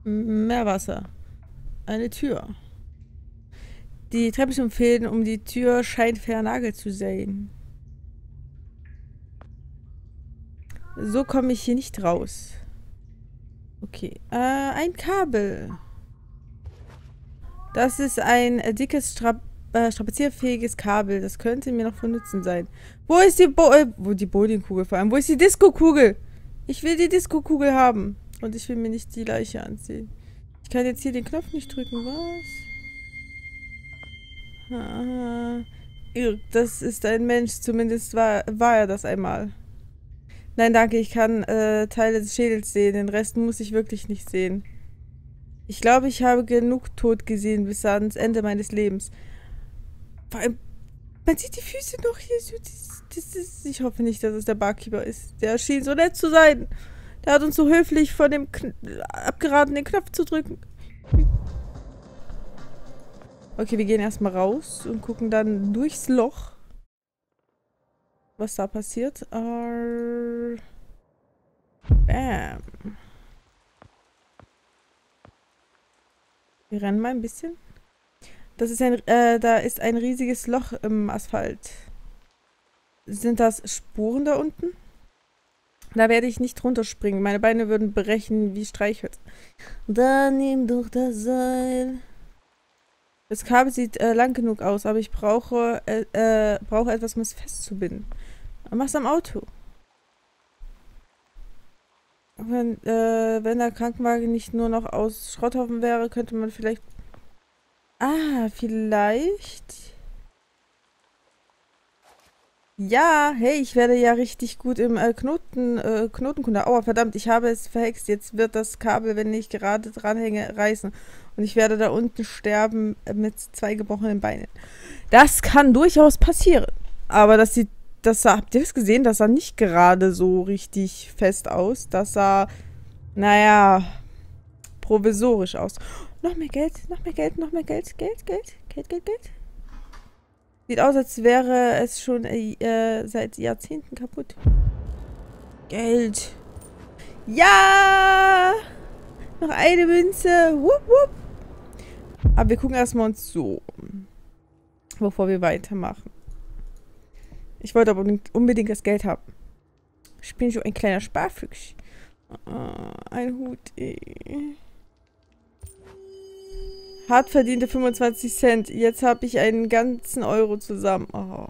Meerwasser. Eine Tür. Die Treppe ist umfäden, um die Tür scheint vernagelt zu sein. So komme ich hier nicht raus. Okay. Ein Kabel. Das ist ein dickes, strapazierfähiges Kabel. Das könnte mir noch von Nutzen sein. Wo ist die die Bowlingkugel vor allem? Wo ist die Disco-Kugel? Ich will die Disco-Kugel haben. Und ich will mir nicht die Leiche ansehen. Ich kann jetzt hier den Knopf nicht drücken. Was? Das ist ein Mensch. Zumindest war er das einmal. Nein, danke. Ich kann Teile des Schädels sehen. Den Rest muss ich wirklich nicht sehen. Ich glaube, ich habe genug Tod gesehen bis ans Ende meines Lebens. Vor allem, man sieht die Füße noch hier. Ich hoffe nicht, dass es der Barkeeper ist. Der schien so nett zu sein. Der hat uns so höflich von dem abgeraten, den Knopf zu drücken. Okay, wir gehen erstmal raus und gucken dann durchs Loch, was da passiert. Bam. Wir rennen mal ein bisschen. Das ist da ist ein riesiges Loch im Asphalt. Sind das Spuren da unten? Da werde ich nicht runterspringen. Meine Beine würden brechen wie Streichholz. Dann nimm doch das Seil. Das Kabel sieht lang genug aus, aber ich brauche etwas, um es festzubinden. Mach's am Auto. Wenn der Krankenwagen nicht nur noch aus Schrotthaufen wäre, könnte man vielleicht... Ah, vielleicht... Ja, hey, ich werde ja richtig gut im Knotenkunde. Aua, verdammt, ich habe es verhext. Jetzt wird das Kabel, wenn ich gerade dranhänge, reißen. Und ich werde da unten sterben mit 2 gebrochenen Beinen. Das kann durchaus passieren. Aber habt ihr das gesehen? Das sah nicht gerade so richtig fest aus. Das sah, naja, provisorisch aus. Noch mehr Geld, noch mehr Geld, noch mehr Geld. Geld. Sieht aus, als wäre es schon seit Jahrzehnten kaputt. Geld. Ja! Noch eine Münze. Wupp, wupp. Aber wir gucken erstmal uns so um, bevor wir weitermachen. Ich wollte aber unbedingt das Geld haben. Ich bin so ein kleiner Sparfüchs. Ein Hut. Hart verdiente 25 Cent. Jetzt habe ich einen ganzen Euro zusammen. Oh.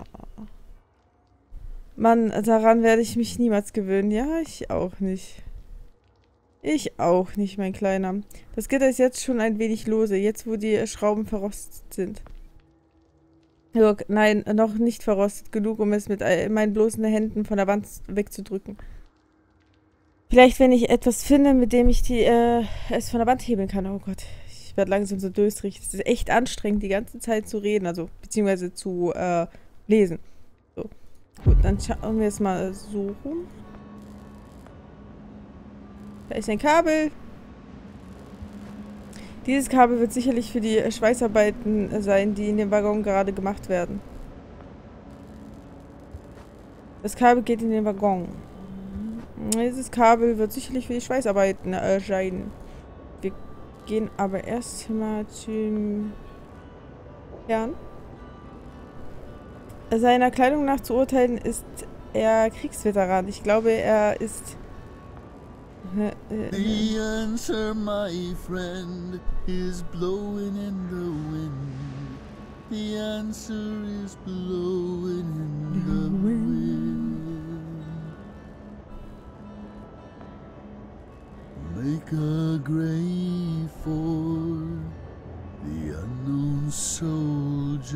Mann, daran werde ich mich niemals gewöhnen. Ja, ich auch nicht. Ich auch nicht, mein Kleiner. Das Gitter ist jetzt schon ein wenig lose, jetzt wo die Schrauben verrostet sind. Nein, noch nicht verrostet genug, um es mit meinen bloßen Händen von der Wand wegzudrücken. Vielleicht, wenn ich etwas finde, mit dem ich es von der Wand hebeln kann. Oh Gott, ich werde langsam so dösrig. Es ist echt anstrengend, die ganze Zeit zu reden, also beziehungsweise zu lesen. So, gut, dann schauen wir es mal so rum. Da ist ein Kabel. Dieses Kabel wird sicherlich für die Schweißarbeiten sein, die in dem Waggon gerade gemacht werden. Das Kabel geht in den Waggon. Dieses Kabel wird sicherlich für die Schweißarbeiten sein. Wir gehen aber erst mal zum Herrn. Seiner Kleidung nach zu urteilen ist er Kriegsveteran. Ich glaube, er ist... The answer, my friend, is blowing in the wind. The answer is blowing in the wind. Make a grave for the unknown soldier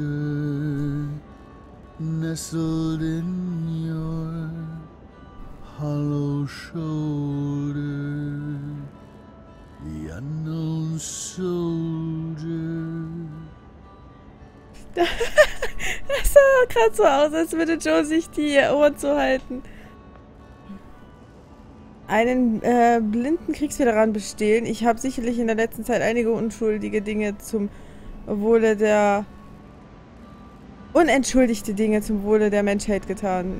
nestled in your hollow shoulder, the unknown soldier. Das sah gerade so aus, als würde Joe sich die Ohren zuhalten. Einen blinden Kriegsveteran bestehlen. Ich habe sicherlich in der letzten Zeit einige unschuldige Dinge zum Wohle der... unentschuldigte Dinge zum Wohle der Menschheit getan.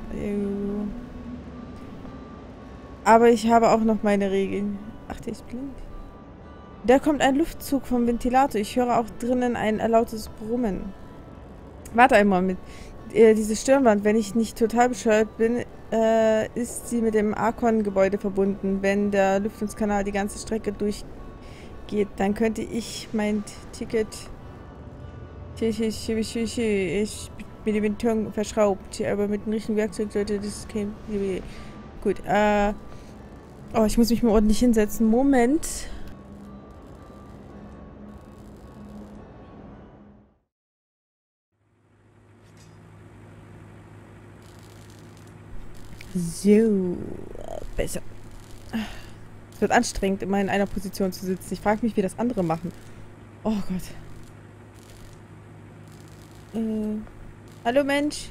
Aber ich habe auch noch meine Regeln. Ach, der ist blind. Da kommt ein Luftzug vom Ventilator. Ich höre auch drinnen ein lautes Brummen. Warte einmal mit. Diese Stirnwand, wenn ich nicht total bescheuert bin, ist sie mit dem Archon-Gebäude verbunden. Wenn der Lüftungskanal die ganze Strecke durchgeht, dann könnte ich mein Ticket... Ich mit dem Beton verschraubt, aber mit dem richtigen Werkzeug sollte das kein... Gut, oh, ich muss mich mal ordentlich hinsetzen. Moment. So, besser. Es wird anstrengend, immer in einer Position zu sitzen. Ich frage mich, wie das andere machen. Oh Gott. Hallo Mensch.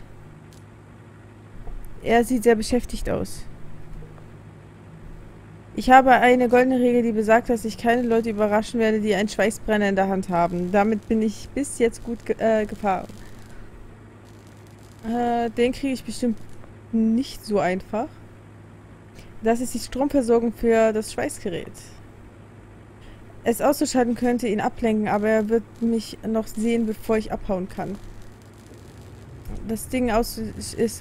Er sieht sehr beschäftigt aus. Ich habe eine goldene Regel, die besagt, dass ich keine Leute überraschen werde, die einen Schweißbrenner in der Hand haben. Damit bin ich bis jetzt gut gefahren. Den kriege ich bestimmt nicht so einfach. Das ist die Stromversorgung für das Schweißgerät. Es auszuschalten könnte ihn ablenken, aber er wird mich noch sehen, bevor ich abhauen kann. Das Ding ist...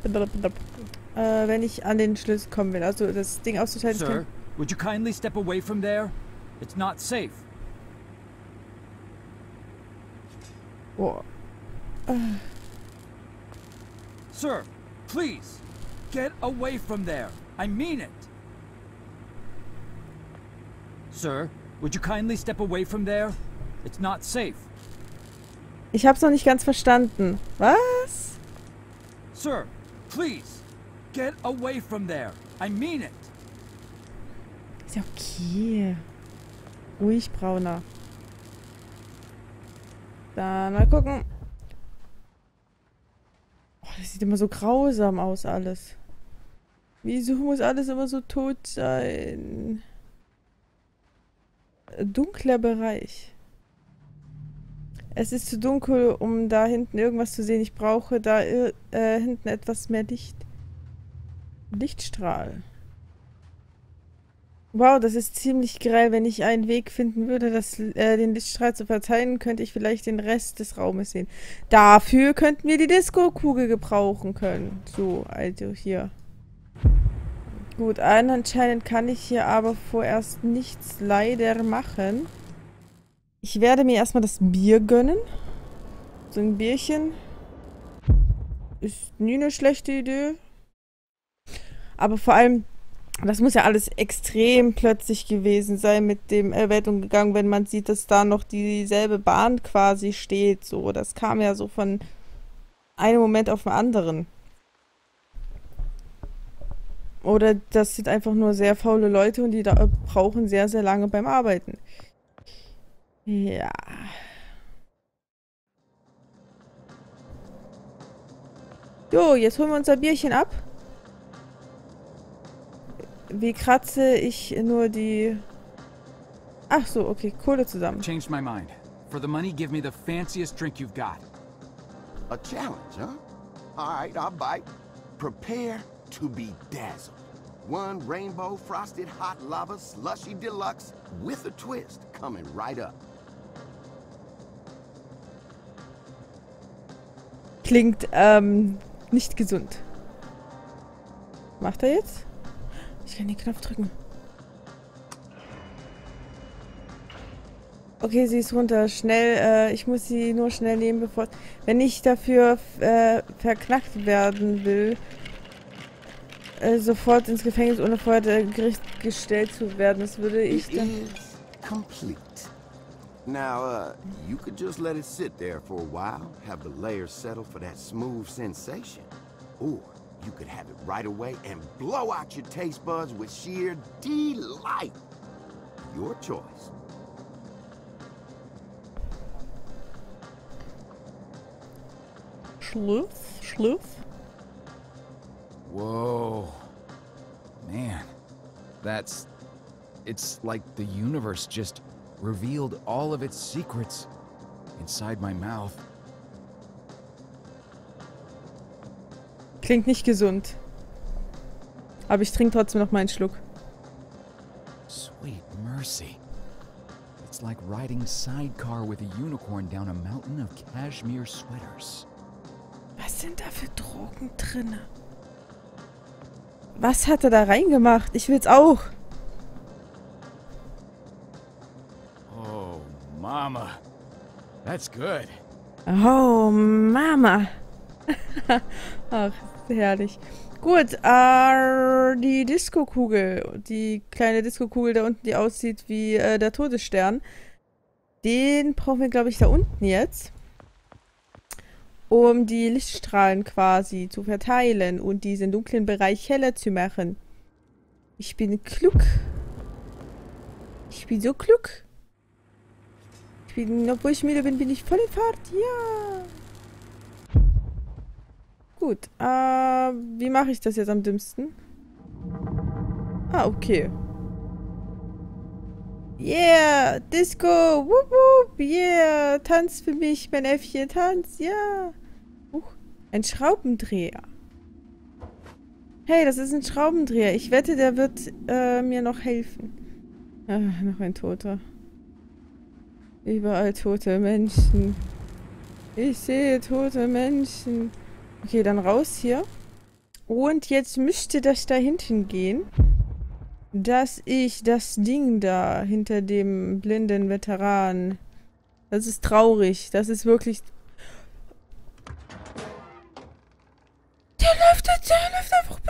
wenn ich an den Schlüssel kommen will. Also das Ding auszuschalten... Sir, would you kindly step away from there? It's not safe. Oh. Sir, please, get away from there. I mean it. Sir, would you kindly step away from there? It's not safe. Ich hab's noch nicht ganz verstanden. Was? Sir, please, get away from there. I mean it. Ist ja okay. Ruhig, Brauner. Dann mal gucken. Oh, das sieht immer so grausam aus, alles. Wieso muss alles immer so tot sein? Dunkler Bereich. Es ist zu dunkel, um da hinten irgendwas zu sehen. Ich brauche da hinten etwas mehr Licht. Lichtstrahl. Wow, das ist ziemlich grell. Wenn ich einen Weg finden würde, den Lichtstrahl zu verteilen, könnte ich vielleicht den Rest des Raumes sehen. Dafür könnten wir die Disco-Kugel gebrauchen können. So, also hier. Gut, anscheinend kann ich hier aber vorerst nichts leider machen. Ich werde mir erstmal das Bier gönnen. So ein Bierchen. Ist nie eine schlechte Idee. Aber vor allem, das muss ja alles extrem plötzlich gewesen sein mit dem Weltuntergang, wenn man sieht, dass da noch dieselbe Bahn quasi steht. So, das kam ja so von einem Moment auf den anderen. Oder das sind einfach nur sehr faule Leute und die da brauchen sehr, sehr lange beim Arbeiten. Ja. Jo, jetzt holen wir unser Bierchen ab. Wie kratze ich nur die... Ach so, okay, Kohle zusammen. Changed my mind. For the money, give me the fanciest drink you've got. A challenge, huh? All right, I'll bite. Prepare to be dazzled. One rainbow frosted hot lava slushy deluxe with a twist coming right up. Klingt, nicht gesund. Macht er jetzt? Ich kann den Knopf drücken. Okay, sie ist runter. Schnell, ich muss sie nur schnell nehmen, bevor... Wenn ich dafür verknackt werden will, sofort ins Gefängnis, ohne vorher der Gericht gestellt zu werden, das würde ich dann... It is complete. Now, you could just let it sit there for a while, have the layers settle for that smooth sensation. Or you could have it right away and blow out your taste buds with sheer delight. Your choice. Schluff, schluff. Whoa. Man, it's like the universe just revealed all of its secrets inside my mouth. Klingt nicht gesund. Aber ich trinke trotzdem noch mal einen Schluck. Sweet mercy. It's like riding sidecar with a unicorn down a mountain of cashmere sweaters. Was sind da für Drogen drin? Was hat er da reingemacht? Ich will's auch. Oh, Mama. That's good. Oh, Mama. Ach, herrlich. Gut, die Disco-Kugel. Die kleine Disco-Kugel da unten, die aussieht wie der Todesstern. Den brauchen wir, glaube ich, da unten jetzt. Um die Lichtstrahlen quasi zu verteilen und diesen dunklen Bereich heller zu machen. Ich bin klug. Ich bin so klug. Obwohl ich müde bin, bin ich voll in Fahrt. Ja. Gut. Wie mache ich das jetzt am dümmsten? Ah, okay. Yeah, Disco. Wupp, wupp. Yeah, tanz für mich, mein Äffchen, tanz. Ja. Ein Schraubendreher. Hey, das ist ein Schraubendreher. Ich wette, der wird mir noch helfen. Noch ein Toter. Überall tote Menschen. Ich sehe tote Menschen. Okay, dann raus hier. Und jetzt müsste das da hinten gehen. Dass ich das Ding da hinter dem blinden Veteran... Das ist traurig. Das ist wirklich... Der läuft einfach...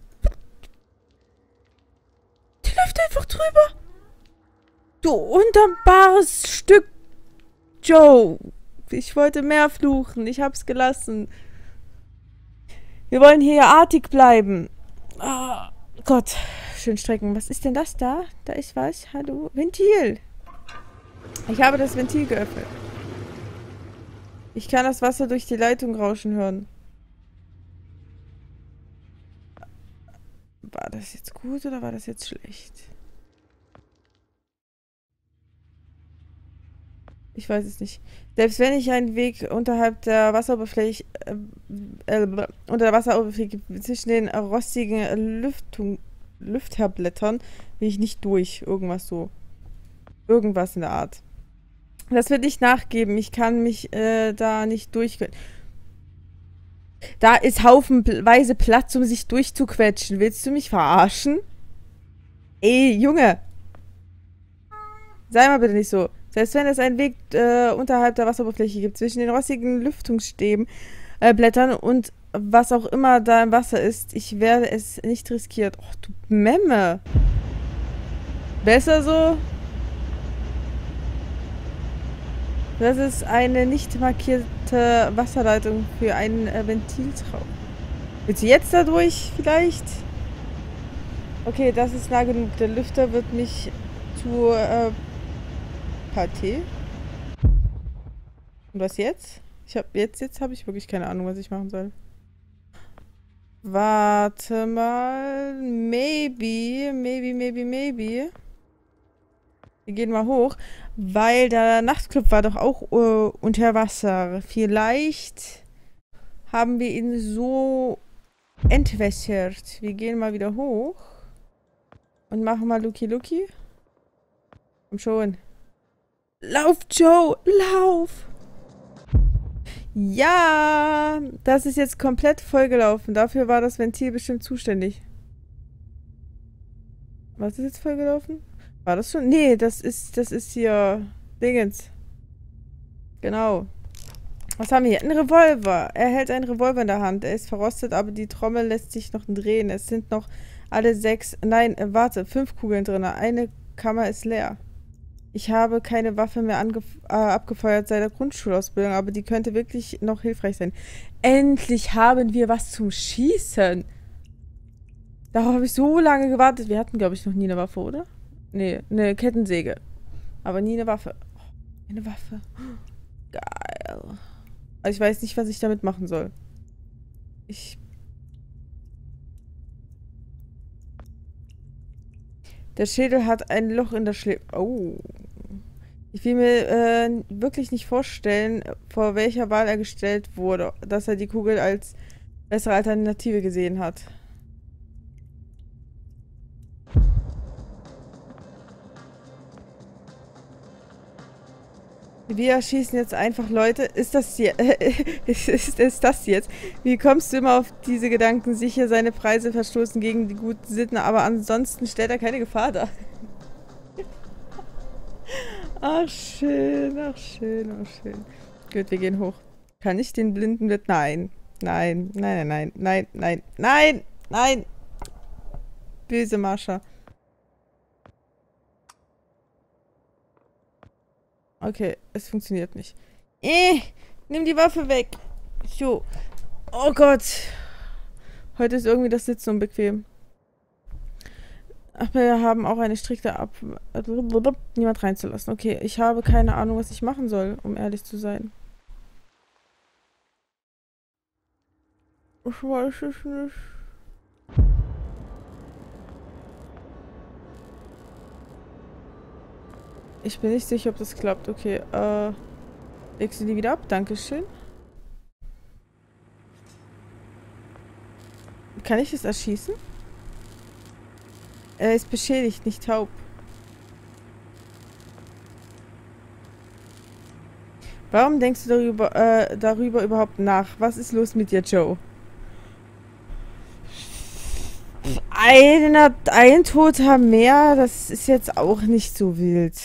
Der läuft einfach drüber. Du undankbares Stück... Joe. Ich wollte mehr fluchen. Ich hab's gelassen. Wir wollen hier artig bleiben. Oh Gott. Schön strecken. Was ist denn das da? Da ist was. Hallo. Ventil. Ich habe das Ventil geöffnet. Ich kann das Wasser durch die Leitung rauschen hören. War das jetzt gut oder war das jetzt schlecht? Ich weiß es nicht. Selbst wenn ich einen Weg unterhalb der Wasseroberfläche, unter der Wasseroberfläche zwischen den rostigen Lüfterblättern, will ich nicht durch. Irgendwas so. Irgendwas in der Art. Das wird nicht nachgeben. Ich kann mich da nicht durch... Da ist haufenweise Platz, um sich durchzuquetschen. Willst du mich verarschen? Ey, Junge. Sei mal bitte nicht so. Selbst wenn es einen Weg unterhalb der Wasseroberfläche gibt, zwischen den rostigen Lüftungsstäben, Blättern und was auch immer da im Wasser ist, ich werde es nicht riskiert. Och, du Memme. Besser so? Das ist eine nicht markierte Wasserleitung für einen Ventiltraum. Willst du jetzt da durch vielleicht? Okay, das ist nah genug. Der Lüfter wird mich zu Pâté. Und was jetzt? Jetzt habe ich wirklich keine Ahnung, was ich machen soll. Warte mal. Maybe. Wir gehen mal hoch, weil der Nachtclub war doch auch unter Wasser. Vielleicht haben wir ihn so entwässert. Wir gehen mal wieder hoch und machen mal Lucky Lucky. Komm schon. Lauf, Joe! Lauf! Ja! Das ist jetzt komplett vollgelaufen. Dafür war das Ventil bestimmt zuständig. Was ist jetzt vollgelaufen? War das schon? Nee, das ist hier Dingens. Genau. Was haben wir hier? Ein Revolver. Er hält einen Revolver in der Hand. Er ist verrostet, aber die Trommel lässt sich noch drehen. Es sind noch alle 6... Nein, warte. 5 Kugeln drin. Eine Kammer ist leer. Ich habe keine Waffe mehr abgefeuert seit der Grundschulausbildung, aber die könnte wirklich noch hilfreich sein. Endlich haben wir was zum Schießen. Darauf habe ich so lange gewartet. Wir hatten, glaube ich, noch nie eine Waffe, oder? Nee, eine Kettensäge. Aber nie eine Waffe. Oh, eine Waffe. Geil. Also ich weiß nicht, was ich damit machen soll. Der Schädel hat ein Loch in der Schläfe. Oh. Ich will mir wirklich nicht vorstellen, vor welcher Wahl er gestellt wurde, dass er die Kugel als bessere Alternative gesehen hat. Wir schießen jetzt einfach Leute. Ist das hier? Ist das jetzt? Wie kommst du immer auf diese Gedanken? Sicher, seine Preise verstoßen gegen die guten Sitten, aber ansonsten stellt er keine Gefahr dar. Ach schön, ach schön, ach schön. Gut, wir gehen hoch. Kann ich den blinden mit? Nein. Nein, nein, nein, nein, nein, nein, nein. Böse Mascha. Okay, es funktioniert nicht. Nimm die Waffe weg. So. Oh Gott. Heute ist irgendwie das Sitzen unbequem. Ach, wir haben auch eine strikte niemand reinzulassen. Okay, ich habe keine Ahnung, was ich machen soll, um ehrlich zu sein. Ich weiß es nicht. Ich bin nicht sicher, ob das klappt. Okay, legst du die wieder ab? Dankeschön. Kann ich es erschießen? Er ist beschädigt, nicht taub. Warum denkst du darüber überhaupt nach? Was ist los mit dir, Joe? Ein Toter mehr, das ist jetzt auch nicht so wild.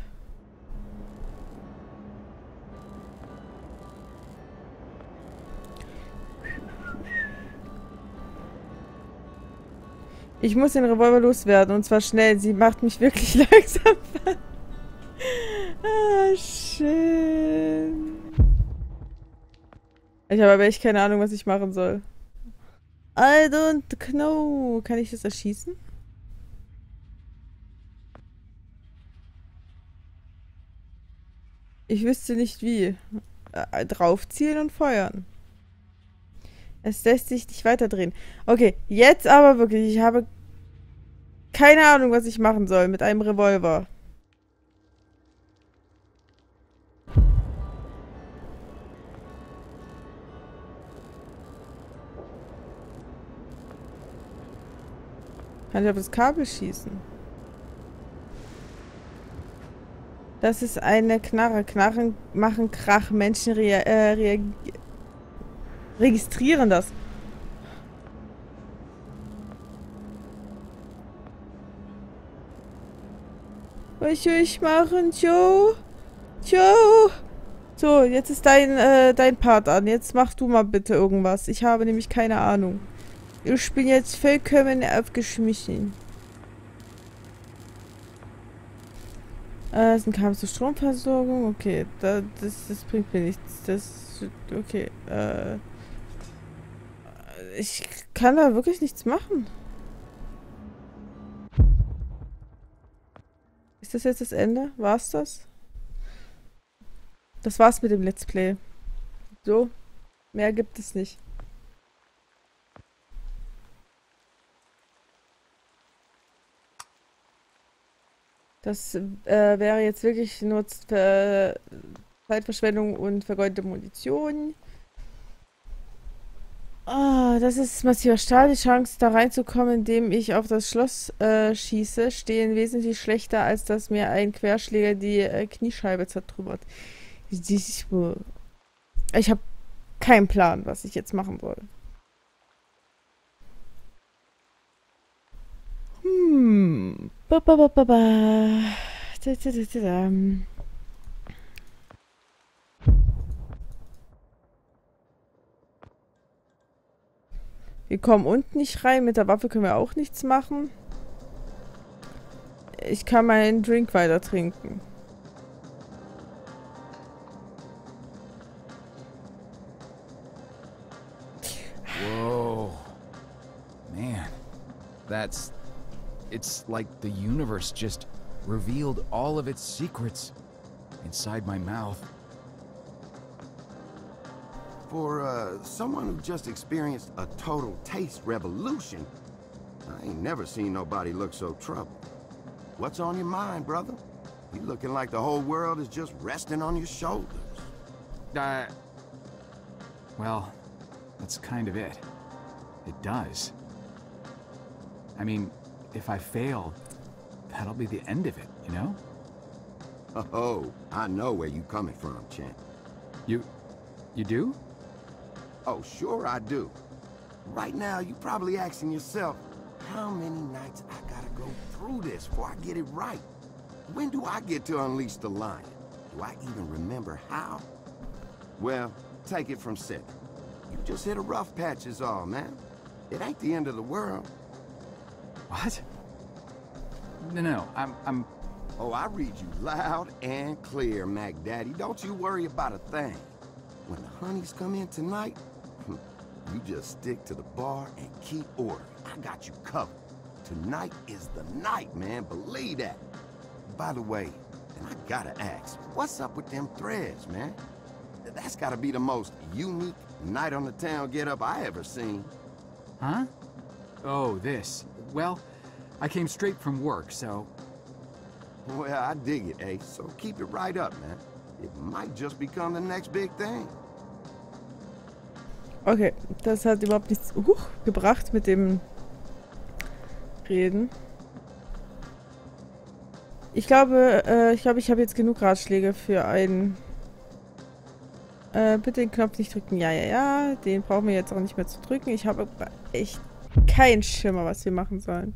Ich muss den Revolver loswerden und zwar schnell. Sie macht mich wirklich langsam. Ah, schön. Ich habe aber echt keine Ahnung, was ich machen soll. I don't know. Kann ich das erschießen? Ich wüsste nicht wie. Draufzielen und feuern. Es lässt sich nicht weiterdrehen. Okay, jetzt aber wirklich. Ich habe keine Ahnung, was ich machen soll mit einem Revolver. Kann ich auf das Kabel schießen? Das ist eine Knarre. Knarren machen Krach. Menschen registrieren das. Was soll ich machen, Joe? Joe! So, jetzt ist dein Part an. Jetzt mach du mal bitte irgendwas. Ich habe nämlich keine Ahnung. Ich bin jetzt vollkommen aufgeschmissen. Das ist ein Kabel zur Stromversorgung. Okay, das bringt mir nichts. Okay, ich kann da wirklich nichts machen. Ist das jetzt das Ende? War's das? Das war's mit dem Let's Play. So, mehr gibt es nicht. Das wäre jetzt wirklich nur Zeitverschwendung und vergeudete Munition. Das ist massiver Stahl. Die Chance, da reinzukommen, indem ich auf das Schloss schieße, stehen wesentlich schlechter, als dass mir ein Querschläger die Kniescheibe zertrümmert. Ich habe keinen Plan, was ich jetzt machen soll. Wir kommen unten nicht rein. Mit der Waffe können wir auch nichts machen. Ich kann meinen Drink weiter trinken. Whoa. Man. It's like the universe just revealed all of its secrets inside my mouth. For someone who just experienced a total taste revolution, I ain't never seen nobody look so troubled. What's on your mind, brother? You looking like the whole world is just resting on your shoulders. Well, that's kind of it. It does. I mean, if I fail, that'll be the end of it, you know? Oh, I know where you coming from, champ. You do? Oh, sure I do. Right now, you probably asking yourself, how many nights I gotta go through this before I get it right? When do I get to unleash the lion? Do I even remember how? Well, take it from Sid. You just hit a rough patch is all, man. It ain't the end of the world. What? No, I'm... Oh, I read you loud and clear, Mac Daddy. Don't you worry about a thing. When the honeys come in tonight, you just stick to the bar and keep order. I got you covered. Tonight is the night, man. Believe that. By the way, and I gotta ask, what's up with them threads, man? That's gotta be the most unique night on the town get-up I ever seen. Huh? Oh, this. Well, I came straight from work, so... Well, I dig it, Ace. So keep it right up, man. It might just become the next big thing. Okay, das hat überhaupt nichts gebracht mit dem Reden. Ich glaube, ich habe jetzt genug Ratschläge für einen. Bitte den Knopf nicht drücken. Ja, ja, ja. Den brauchen wir jetzt auch nicht mehr zu drücken. Ich habe echt keinen Schimmer, was wir machen sollen.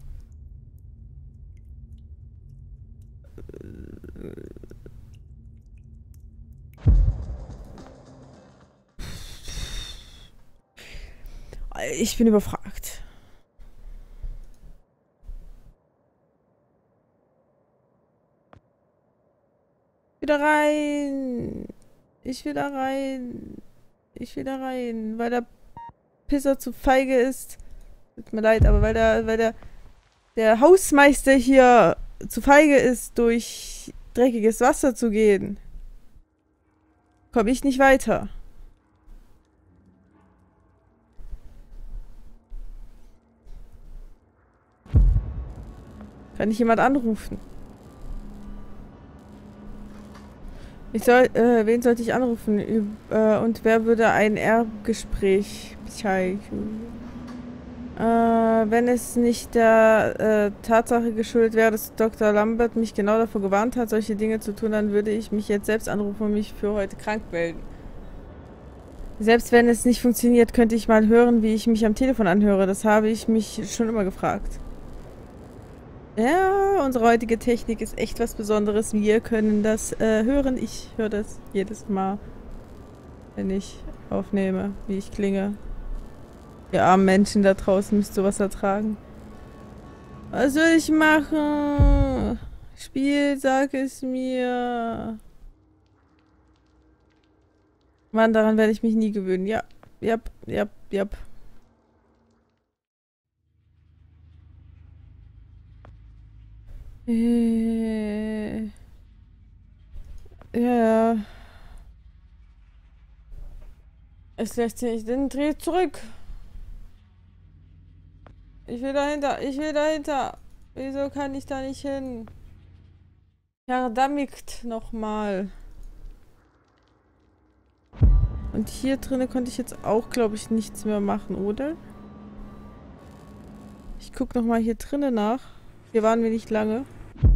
Ich bin überfragt. Wieder rein. Ich will da rein. Ich will da rein. Weil der Pisser zu feige ist. Tut mir leid, aber weil der Hausmeister hier zu feige ist, durch dreckiges Wasser zu gehen, komme ich nicht weiter. Kann ich jemand anrufen? Wen sollte ich anrufen? Und wer würde ein Erbgespräch bezeichnen? Wenn es nicht der Tatsache geschuldet wäre, dass Dr. Lambert mich genau davor gewarnt hat, solche Dinge zu tun, dann würde ich mich jetzt selbst anrufen und mich für heute krank melden. Selbst wenn es nicht funktioniert, könnte ich mal hören, wie ich mich am Telefon anhöre. Das habe ich mich schon immer gefragt. Ja, unsere heutige Technik ist echt was Besonderes. Wir können das hören. Ich höre das jedes Mal, wenn ich aufnehme, wie ich klinge. Ihr armen Menschen da draußen müsst sowas ertragen. Was soll ich machen? Spiel, sag es mir. Mann, daran werde ich mich nie gewöhnen. Ja, ja. Ja. Es lässt sich nicht. Dann dreh zurück. Ich will dahinter. Wieso kann ich da nicht hin? Verdammt nochmal. Und hier drinnen konnte ich jetzt auch, glaube ich, nichts mehr machen, oder? Ich gucke nochmal hier drinnen nach. Hier waren wir nicht lange.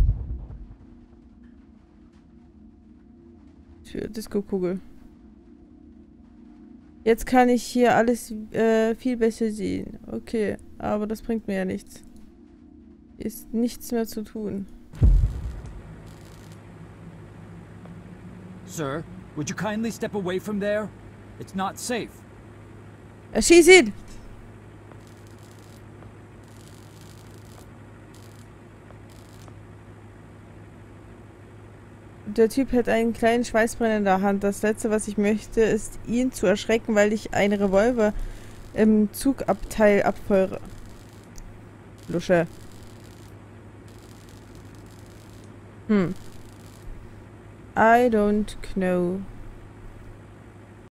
Für Disco-Kugel. Jetzt kann ich hier alles viel besser sehen. Okay, aber das bringt mir ja nichts. Hier ist nichts mehr zu tun. Sir, would you kindly step away from there? It's not safe. Erschieß ihn! Der Typ hat einen kleinen Schweißbrenner in der Hand. Das Letzte, was ich möchte, ist, ihn zu erschrecken, weil ich einen Revolver im Zugabteil abfeuere. Lusche. I don't know.